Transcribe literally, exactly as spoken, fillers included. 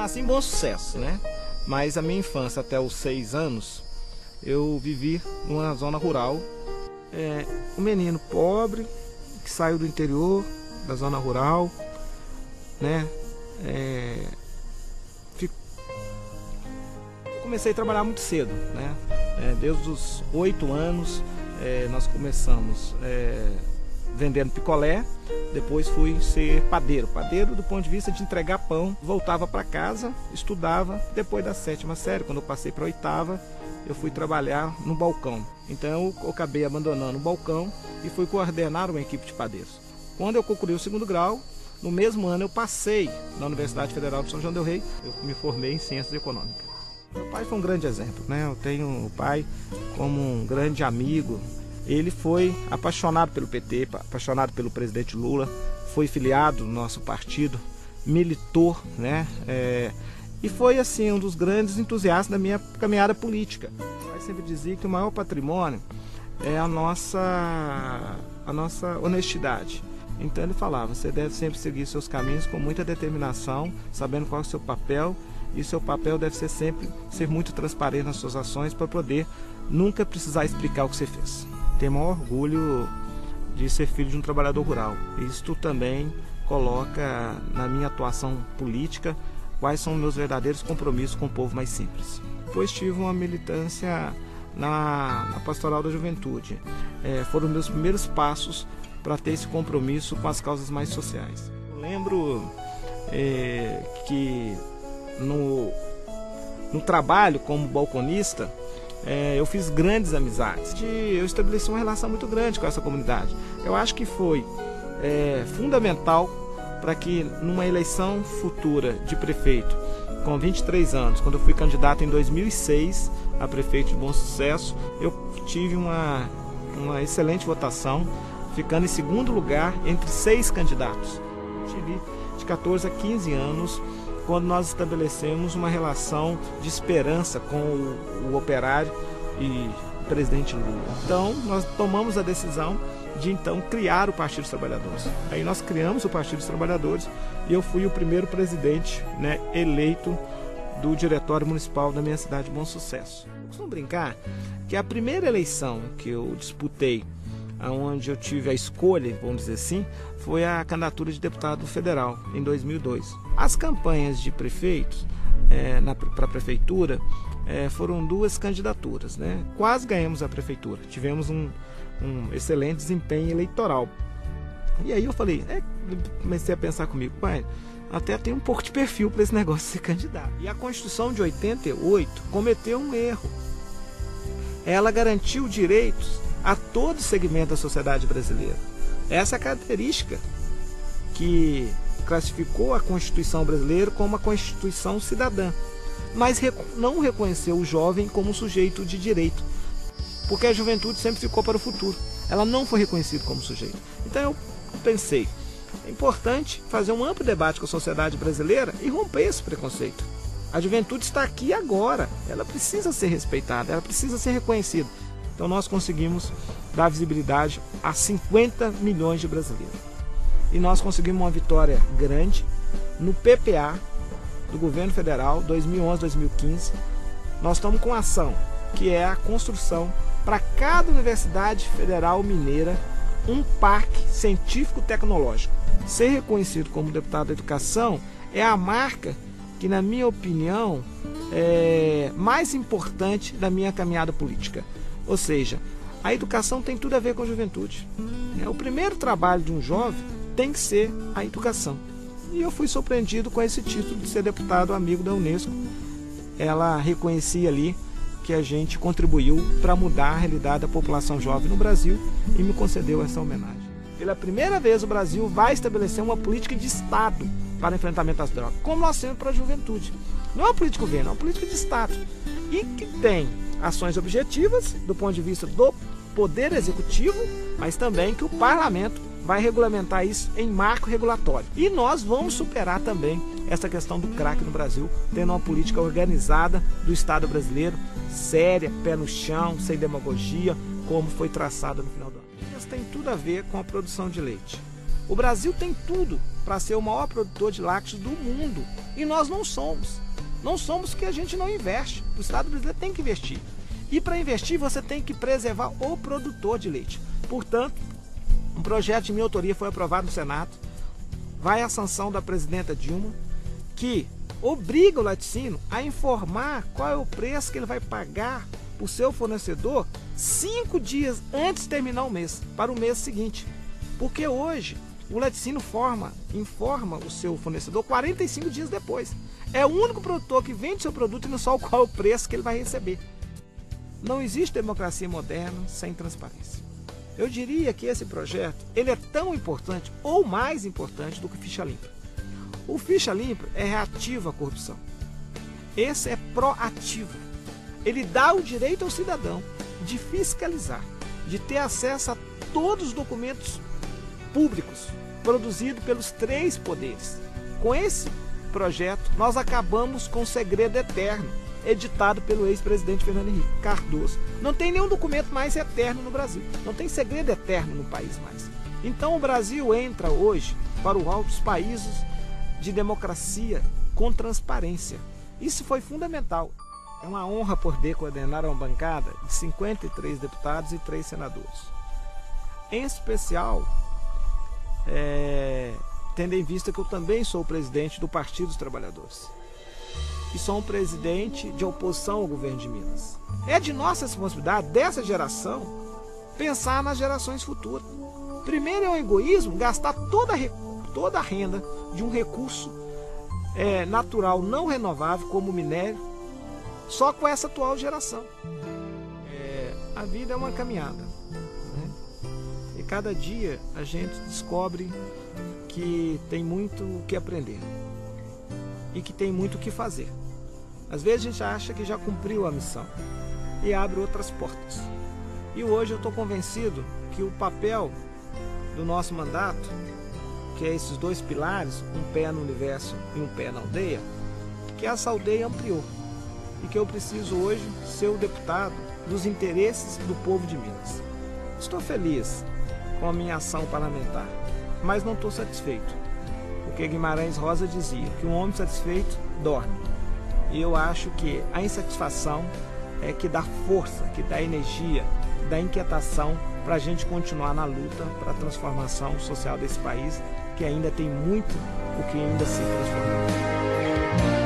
nasci em Bom Sucesso, né? Mas a minha infância até os seis anos eu vivi numa zona rural. É, um menino pobre que saiu do interior, da zona rural, né? É, fico... Comecei a trabalhar muito cedo, né? É, desde os oito anos é, nós começamos é, vendendo picolé, depois fui ser padeiro. Padeiro do ponto de vista de entregar pão, voltava para casa, estudava. Depois da sétima série, quando eu passei para a oitava, eu fui trabalhar no balcão. Então eu acabei abandonando o balcão e fui coordenar uma equipe de padeiros. Quando eu concluí o segundo grau, no mesmo ano eu passei na Universidade Federal de São João del Rei, eu me formei em Ciências Econômicas. Meu pai foi um grande exemplo, né? Eu tenho o pai como um grande amigo. Ele foi apaixonado pelo P T, apaixonado pelo presidente Lula, foi filiado no nosso partido, militou, né? É, e foi assim um dos grandes entusiastas da minha caminhada política. Meu pai sempre dizia que o maior patrimônio é a nossa, a nossa honestidade. Então ele falava, você deve sempre seguir seus caminhos com muita determinação, sabendo qual é o seu papel, e seu papel deve ser sempre ser muito transparente nas suas ações para poder nunca precisar explicar o que você fez. Tenho o maior orgulho de ser filho de um trabalhador rural. Isto também coloca na minha atuação política quais são meus verdadeiros compromissos com o povo mais simples. Depois tive uma militância na, na Pastoral da Juventude. É, foram meus primeiros passos para ter esse compromisso com as causas mais sociais. Eu lembro é, que no, no trabalho como balconista, é, eu fiz grandes amizades. Eu estabeleci uma relação muito grande com essa comunidade. Eu acho que foi é, fundamental para que numa eleição futura de prefeito, com vinte e três anos, quando eu fui candidato em dois mil e seis a prefeito de Bom Sucesso, eu tive uma, uma excelente votação, ficando em segundo lugar entre seis candidatos. Eu tive de quatorze a quinze anos, quando nós estabelecemos uma relação de esperança com o, o operário e o presidente Lula. Então, nós tomamos a decisão de então criar o Partido dos Trabalhadores. Aí nós criamos o Partido dos Trabalhadores e eu fui o primeiro presidente, né, eleito do Diretório Municipal da minha cidade de Bom Sucesso. Vamos brincar que a primeira eleição que eu disputei, onde eu tive a escolha, vamos dizer assim, foi a candidatura de deputado federal em dois mil e dois. As campanhas de prefeitos é, para a prefeitura é, foram duas candidaturas, né? Quase ganhamos a prefeitura, tivemos um, um excelente desempenho eleitoral. E aí eu falei, é, comecei a pensar comigo, pai, até tem um pouco de perfil para esse negócio de ser candidato. E a Constituição de oitenta e oito cometeu um erro. Ela garantiu direitos a todo segmento da sociedade brasileira. Essa é a característica que classificou a Constituição brasileira como uma Constituição cidadã, mas não reconheceu o jovem como um sujeito de direito, porque a juventude sempre ficou para o futuro. Ela não foi reconhecida como sujeito. Então eu pensei, é importante fazer um amplo debate com a sociedade brasileira e romper esse preconceito. A juventude está aqui agora, ela precisa ser respeitada, ela precisa ser reconhecida. Então nós conseguimos dar visibilidade a cinquenta milhões de brasileiros. E nós conseguimos uma vitória grande no P P A do governo federal dois mil e onze a dois mil e quinze. Nós estamos com ação que é a construção para cada universidade federal mineira um parque científico-tecnológico. Ser reconhecido como deputado da educação é a marca que, na minha opinião, é mais importante da minha caminhada política. Ou seja, a educação tem tudo a ver com a juventude. O primeiro trabalho de um jovem tem que ser a educação. E eu fui surpreendido com esse título de ser deputado amigo da Unesco. Ela reconhecia ali que a gente contribuiu para mudar a realidade da população jovem no Brasil e me concedeu essa homenagem. Pela primeira vez o Brasil vai estabelecer uma política de Estado para o enfrentamento às drogas, como nós temos para a juventude. Não é uma política de governo, é uma política de Estado. E que tem ações objetivas do ponto de vista do Poder Executivo, mas também que o Parlamento vai regulamentar isso em marco regulatório. E nós vamos superar também essa questão do crack no Brasil, tendo uma política organizada do Estado brasileiro, séria, pé no chão, sem demagogia, como foi traçada no final do ano. Isso tem tudo a ver com a produção de leite. O Brasil tem tudo para ser o maior produtor de lácteos do mundo e nós não somos. Não somos porque a gente não investe. O Estado brasileiro tem que investir. E para investir você tem que preservar o produtor de leite. Portanto, um projeto de minha autoria foi aprovado no Senado, vai à sanção da presidenta Dilma, que obriga o laticínio a informar qual é o preço que ele vai pagar para o seu fornecedor cinco dias antes de terminar o mês, para o mês seguinte. Porque hoje o laticínio forma, informa o seu fornecedor quarenta e cinco dias depois. É o único produtor que vende seu produto e não sabe qual é o preço que ele vai receber. Não existe democracia moderna sem transparência. Eu diria que esse projeto ele é tão importante ou mais importante do que Ficha Limpa. O Ficha Limpa é reativo à corrupção. Esse é proativo. Ele dá o direito ao cidadão de fiscalizar, de ter acesso a todos os documentos públicos produzidos pelos três poderes. Com esse projeto, nós acabamos com o segredo eterno editado pelo ex-presidente Fernando Henrique Cardoso. Não tem nenhum documento mais eterno no Brasil. Não tem segredo eterno no país mais. Então o Brasil entra hoje para o hall dos países de democracia com transparência. Isso foi fundamental. É uma honra poder coordenar uma bancada de cinquenta e três deputados e três senadores. Em especial, é, tendo em vista que eu também sou o presidente do Partido dos Trabalhadores. E sou um presidente de oposição ao governo de Minas. É de nossa responsabilidade, dessa geração, pensar nas gerações futuras. Primeiro é um egoísmo gastar toda a, toda a renda de um recurso é, natural não renovável, como o minério, só com essa atual geração. É, a vida é uma caminhada, né? E cada dia a gente descobre que tem muito o que aprender e que tem muito o que fazer. Às vezes a gente acha que já cumpriu a missão e abre outras portas. E hoje eu estou convencido que o papel do nosso mandato, que é esses dois pilares, um pé no universo e um pé na aldeia, que essa aldeia ampliou. E que eu preciso hoje ser o deputado dos interesses do povo de Minas. Estou feliz com a minha ação parlamentar, mas não estou satisfeito. Porque Guimarães Rosa dizia que um homem satisfeito dorme. E eu acho que a insatisfação é que dá força, que dá energia, dá inquietação para a gente continuar na luta para a transformação social desse país, que ainda tem muito o que ainda se transformar.